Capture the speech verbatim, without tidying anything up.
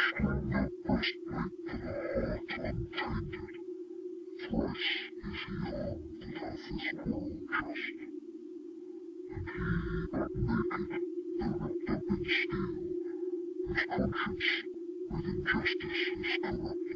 String that breastplate to the heart untainted. Thrice is he armed that hath this quarrel just. And he but naked, though wrapped up in steel, whose conscience with injustice is corrupt.